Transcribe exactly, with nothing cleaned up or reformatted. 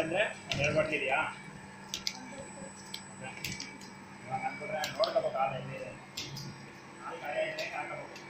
ಅಂದ್ರೆ ಎರಡು ಬಾಟ್ಲಿ ಇದೆಯಾ? ನೋಡ್ಕೋಬೇಕು. ಹಾಲು ಎಲ್ಲಿ ಹಾಲು ಕಾಯಿ ಹಾಕಬೇಕು.